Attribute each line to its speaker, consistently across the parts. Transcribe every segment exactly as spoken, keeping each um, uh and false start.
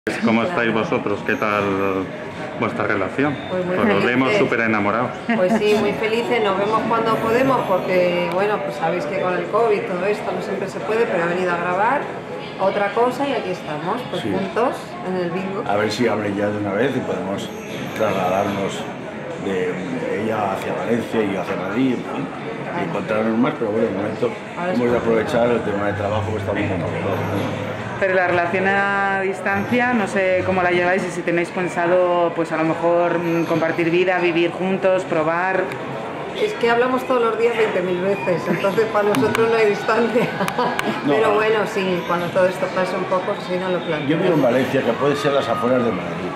Speaker 1: ¿Cómo estáis vosotros? ¿Qué tal vuestra relación?
Speaker 2: Pues muy
Speaker 1: Pues os vemos
Speaker 2: felices.
Speaker 1: súper enamorados.
Speaker 2: Pues sí, muy felices, nos vemos cuando podemos porque, bueno, pues sabéis que con el COVID y todo esto no siempre se puede, pero ha venido a grabar otra cosa y aquí estamos, pues
Speaker 3: Sí.
Speaker 2: juntos en el bingo.
Speaker 3: A ver si hablen ya de una vez y podemos trasladarnos de ella hacia Valencia y hacia Madrid, en fin, y encontrarnos más, pero bueno, de momento
Speaker 2: Ahora
Speaker 3: hemos de
Speaker 2: es-
Speaker 3: aprovechar el tema de trabajo que estamos muy ocupados.
Speaker 4: Pero la relación a distancia, no sé cómo la lleváis y si tenéis pensado, pues a lo mejor mm, compartir vida, vivir juntos, probar.
Speaker 2: Es que hablamos todos los días veinte mil veces, entonces para nosotros no hay distancia.
Speaker 3: No.
Speaker 2: Pero bueno, sí, cuando todo esto pase un poco, sí nos lo
Speaker 3: Yo
Speaker 2: planteamos.
Speaker 3: vivo en Valencia, que puede ser las afueras de Madrid.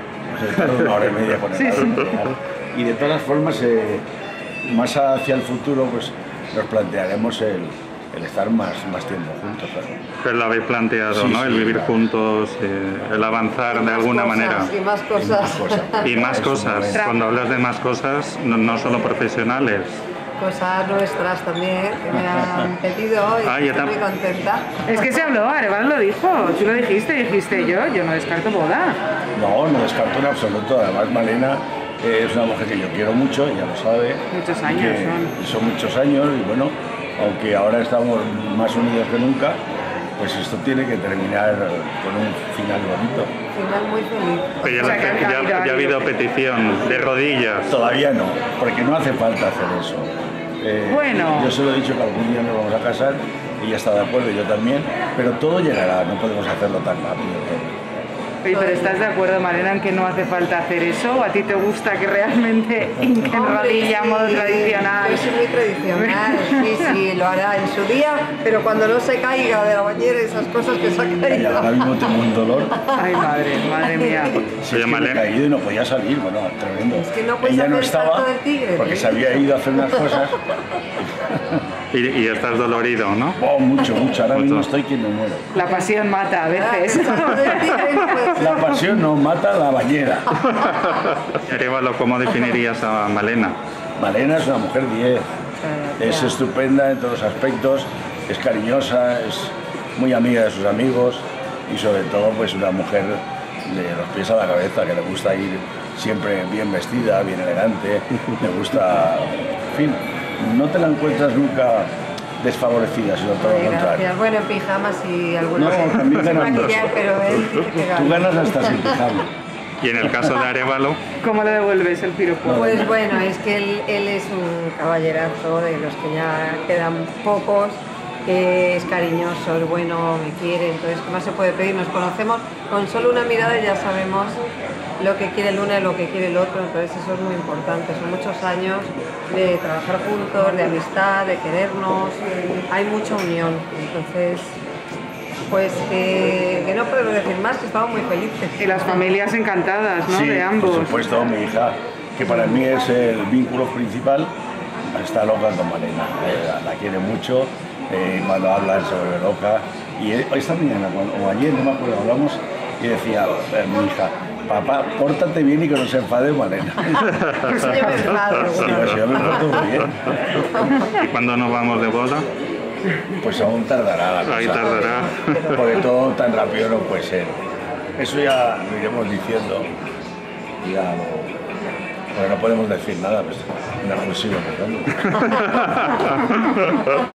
Speaker 3: O sea, tardo una hora y media con el
Speaker 4: Sí, sí.
Speaker 3: avión. Y de todas formas, eh, más hacia el futuro, pues nos plantearemos el, el estar más, más tiempo juntos. Claro.
Speaker 1: Pero lo habéis planteado,
Speaker 3: Sí,
Speaker 1: ¿no? El
Speaker 3: sí,
Speaker 1: vivir
Speaker 3: claro.
Speaker 1: juntos, eh, el avanzar de
Speaker 2: Más
Speaker 1: alguna
Speaker 2: cosas,
Speaker 1: manera.
Speaker 2: Y más
Speaker 3: Y más
Speaker 2: cosas.
Speaker 3: cosas.
Speaker 1: Y más
Speaker 3: Eso
Speaker 1: cosas.
Speaker 3: es.
Speaker 1: Cuando hablas de más cosas, no, no solo profesionales.
Speaker 2: Cosas nuestras también, que me han pedido y
Speaker 1: Ah, ya
Speaker 2: estoy
Speaker 1: tam-
Speaker 2: muy contenta.
Speaker 4: Es que se habló, Arevalo lo dijo, tú lo dijiste, dijiste yo, yo no descarto boda.
Speaker 3: No, no descarto en absoluto. Además, Malena eh, es una mujer que yo quiero mucho, ella lo sabe.
Speaker 4: Muchos
Speaker 3: y
Speaker 4: años
Speaker 3: que
Speaker 4: son.
Speaker 3: Son muchos años y bueno, aunque ahora estamos más unidos que nunca, pues esto tiene que terminar con un final bonito.
Speaker 2: Final muy feliz.
Speaker 1: Pero ya,
Speaker 4: O sea, que ha
Speaker 1: ya-
Speaker 4: habido-
Speaker 1: ya ha
Speaker 4: ha
Speaker 1: habido
Speaker 4: habido-
Speaker 1: petición de rodillas.
Speaker 3: Todavía no, porque no hace falta hacer eso. Eh,
Speaker 4: Bueno.
Speaker 3: Yo se lo he dicho que algún día nos vamos a casar, ella está de acuerdo, yo también, pero todo llegará, no podemos hacerlo tan rápido todo.
Speaker 4: Oye, pero ¿estás de acuerdo, Marina, en que no hace falta hacer eso? ¿O a ti te gusta que realmente hinquen
Speaker 2: Hombre,
Speaker 4: rodilla,
Speaker 2: sí,
Speaker 4: modo tradicional?
Speaker 2: Yo soy muy tradicional, sí, sí, lo hará en su día, pero cuando no se caiga de la bañera, esas cosas que se ha
Speaker 3: Y ahora
Speaker 2: caído.
Speaker 3: mismo tengo un dolor.
Speaker 4: Ay, madre, madre mía.
Speaker 3: Si
Speaker 1: Oye,
Speaker 3: es que me he
Speaker 1: Malena.
Speaker 3: caído y no podía salir, bueno, tremendo.
Speaker 2: Es que no puedes
Speaker 3: Ella no
Speaker 2: hacer el salto
Speaker 3: estaba
Speaker 2: del tigre,
Speaker 3: porque
Speaker 2: ¿eh?
Speaker 3: se había ido a hacer unas cosas.
Speaker 1: Y, y estás dolorido, ¿no?
Speaker 3: Oh, mucho, mucho. Ahora
Speaker 1: Mucho.
Speaker 3: mismo estoy que me muero.
Speaker 4: La pasión mata a
Speaker 2: Ah, el
Speaker 4: veces.
Speaker 2: salto del tigre no puede ser.
Speaker 3: La pasión nos mata la bañera.
Speaker 1: Arevalo, ¿cómo definirías a Malena?
Speaker 3: Malena es una mujer diez. Es estupenda en todos los aspectos, es cariñosa, es muy amiga de sus amigos y sobre todo pues una mujer de los pies a la cabeza, que le gusta ir siempre bien vestida, bien elegante, le gusta, en fin, no te la encuentras nunca desfavorecida, sino todo
Speaker 2: Ay,
Speaker 3: lo
Speaker 2: gracias.
Speaker 3: contrario.
Speaker 2: Bueno, en pijamas y alguna
Speaker 3: No,
Speaker 2: vez
Speaker 3: también
Speaker 2: sin
Speaker 3: ganan dos.
Speaker 2: maquillar, pero él dice que
Speaker 3: Tú
Speaker 2: gana.
Speaker 3: ganas hasta sin pijama.
Speaker 1: Y en el caso de Arevalo,
Speaker 4: ¿Cómo le devuelves el piropo?
Speaker 2: Pues bueno, es que él, él es un caballerazo de los que ya quedan pocos, que es cariñoso, es bueno, me quiere, entonces ¿qué más se puede pedir? Nos conocemos con solo una mirada y ya sabemos lo que quiere el uno y lo que quiere el otro, entonces eso es muy importante, son muchos años de trabajar juntos, de amistad, de querernos, hay mucha unión, entonces pues que, que no podemos decir más, que estamos muy felices.
Speaker 4: Y las familias encantadas, ¿no?
Speaker 3: Sí,
Speaker 4: De ambos.
Speaker 3: por supuesto, mi hija, que para mí es el vínculo principal, está loca con Malena, eh, la, la quiere mucho, eh, cuando hablan se vuelve loca. Y eh, esta mañana, cuando- o ayer, no me acuerdo, hablamos y decía eh, mi hija, papá, pórtate bien y que no se enfade Malena.
Speaker 2: Pues yo me enfado,
Speaker 3: Sí,
Speaker 2: bueno.
Speaker 3: pues yo me porto muy bien.
Speaker 1: ¿y cuándo nos vamos de boda?
Speaker 3: Pues aún tardará la
Speaker 1: Ahí
Speaker 3: cosa.
Speaker 1: tardará.
Speaker 3: Porque todo tan rápido no puede ser. Eso ya lo iremos diciendo. Ya lo... Porque no podemos decir nada, pues una exclusiva, por tanto.